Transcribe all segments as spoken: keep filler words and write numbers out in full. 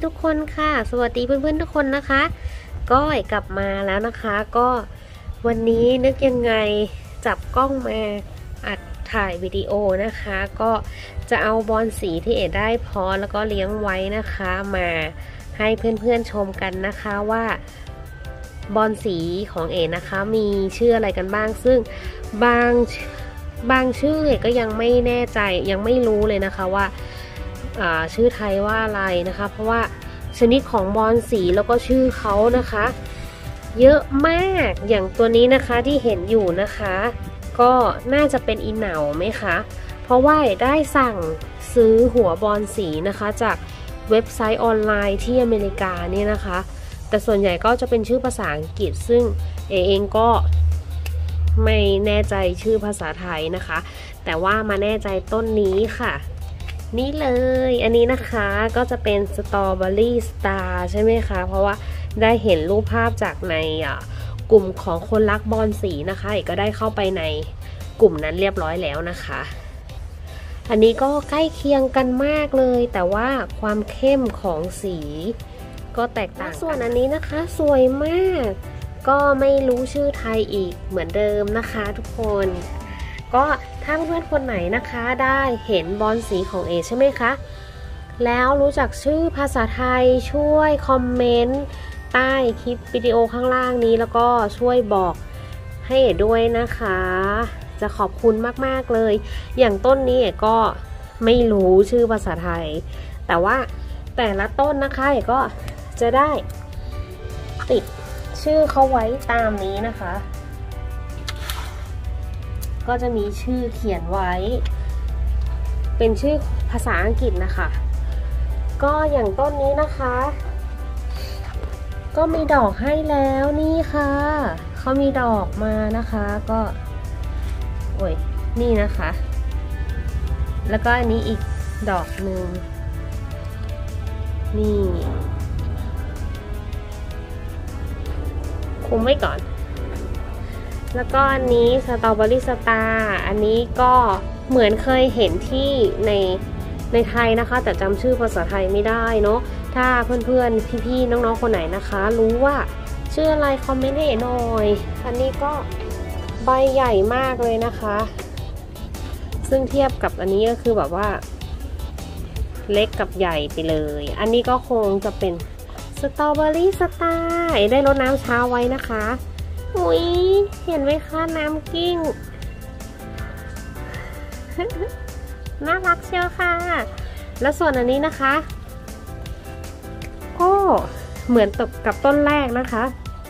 ทุกคนค่ะสวัสดีเพื่อนๆทุกคนนะคะก็กลับมาแล้วนะคะก็วันนี้นึกยังไงจับกล้องมาอัดถ่ายวิดีโอนะคะก็จะเอาบอลสีที่เอ๋ได้เพาะแล้วก็เลี้ยงไว้นะคะมาให้เพื่อนๆชมกันนะคะว่าบอลสีของเอ๋นะคะมีชื่ออะไรกันบ้างซึ่งบางบางชื่อเอ๋ก็ยังไม่แน่ใจยังไม่รู้เลยนะคะว่าชื่อไทยว่าอะไรนะคะเพราะว่าชนิดของบอลสีแล้วก็ชื่อเขานะคะเยอะมากอย่างตัวนี้นะคะที่เห็นอยู่นะคะก็น่าจะเป็นอีเหนาไหมคะเพราะว่าได้สั่งซื้อหัวบอลสีนะคะจากเว็บไซต์ออนไลน์ที่อเมริกานี่นะคะแต่ส่วนใหญ่ก็จะเป็นชื่อภาษาอังกฤษซึ่งเอเองก็ไม่แน่ใจชื่อภาษาไทยนะคะแต่ว่ามาแน่ใจต้นนี้ค่ะนี่เลยอันนี้นะคะก็จะเป็นสตรอเบอรี่สตาร์ใช่ไหมคะเพราะว่าได้เห็นรูปภาพจากในกลุ่มของคนรักบอลสีนะคะก็ได้เข้าไปในกลุ่มนั้นเรียบร้อยแล้วนะคะอันนี้ก็ใกล้เคียงกันมากเลยแต่ว่าความเข้มของสีก็แตกต่างส่วนอันนี้นะคะสวยมากก็ไม่รู้ชื่อไทยอีกเหมือนเดิมนะคะทุกคนก็ถ้าเพื่อนๆคนไหนนะคะได้เห็นบอลสีของเอใช่ไหมคะแล้วรู้จักชื่อภาษาไทยช่วยคอมเมนต์ใต้คลิปวิดีโอข้างล่างนี้แล้วก็ช่วยบอกให้เอด้วยนะคะจะขอบคุณมากๆเลยอย่างต้นนี้เอก็ไม่รู้ชื่อภาษาไทยแต่ว่าแต่ละต้นนะคะเอก็จะได้ติดชื่อเขาไว้ตามนี้นะคะก็จะมีชื่อเขียนไว้เป็นชื่อภาษาอังกฤษนะคะก็อย่างต้นนี้นะคะก็มีดอกให้แล้วนี่ค่ะเขามีดอกมานะคะก็โอ้ยนี่นะคะแล้วก็อันนี้อีกดอกหนึ่งนี่คุมไว้ก่อนแล้วก็อันนี้สตรอเบอรี่สตาร์อันนี้ก็เหมือนเคยเห็นที่ในในไทยนะคะแต่จำชื่อภาษาไทยไม่ได้เนาะถ้าเพื่อนๆพี่ๆน้องๆคนไหนนะคะรู้ว่าชื่ออะไรคอมเมนต์ให้หน่อยอันนี้ก็ใบใหญ่มากเลยนะคะซึ่งเทียบกับอันนี้ก็คือแบบว่าเล็กกับใหญ่ไปเลยอันนี้ก็คงจะเป็นสตรอเบอรี่สตาร์ได้รดน้ำเช้าไว้นะคะอุ๊ยเห็นไหมคะน้ำกิ้ง น่ารักเชียวค่ะแล้วส่วนอันนี้นะคะก็เหมือนตกกับต้นแรกนะคะ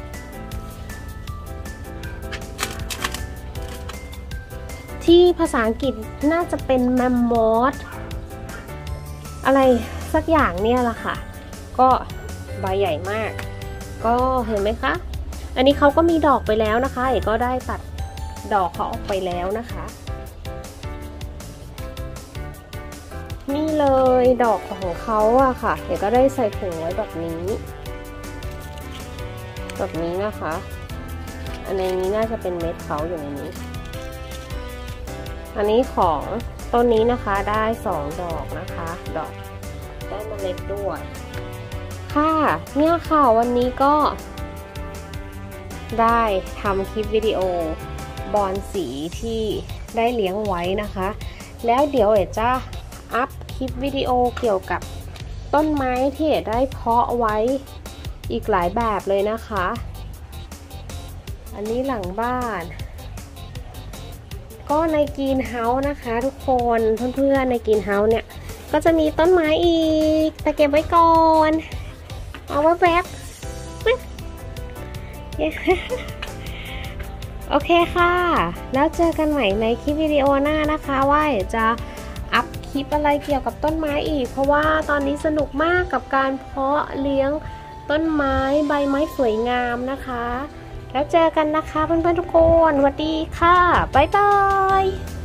ที่ภาษาอังกฤษน่าจะเป็นแมมมอสอะไรสักอย่างเนี่ยแหละค่ะก็ใบใหญ่มากก็เห็นไหมคะอันนี้เขาก็มีดอกไปแล้วนะคะเอ๋ก็ได้ตัดดอกเขาออกไปแล้วนะคะนี่เลยดอกของเขาอะค่ะเอ๋ก็ได้ใส่ถุงไว้แบบนี้แบบนี้นะคะอันนี้น่าจะเป็นเม็ดเขาอยู่ในนี้อันนี้ของต้นนี้นะคะได้สองดอกนะคะดอกได้เมล็ดด้วยค่ะเนี่ยค่ะวันนี้ก็ได้ทำคลิปวิดีโอบอลสีที่ได้เลี้ยงไว้นะคะแล้วเดี๋ยวเอ๋จะอัพคลิปวิดีโอเกี่ยวกับต้นไม้ที่เอ๋ได้เพาะไว้อีกหลายแบบเลยนะคะอันนี้หลังบ้านก็ในกรีนเฮาส์นะคะทุกคนเพื่อนๆในกรีนเฮาส์เนี่ยก็จะมีต้นไม้อีกแต่เก็บไว้ก่อนเอาไว้แวบโอเคค่ะแล้วเจอกันใหม่ในคลิปวิดีโอหน้านะคะว่าจะอัพคลิปอะไรเกี่ยวกับต้นไม้อีกเพราะว่าตอนนี้สนุกมากกับการเพาะเลี้ยงต้นไม้ใบไม้สวยงามนะคะแล้วเจอกันนะคะเพื่อนๆทุกคนสวัสดีค่ะบ๊ายบาย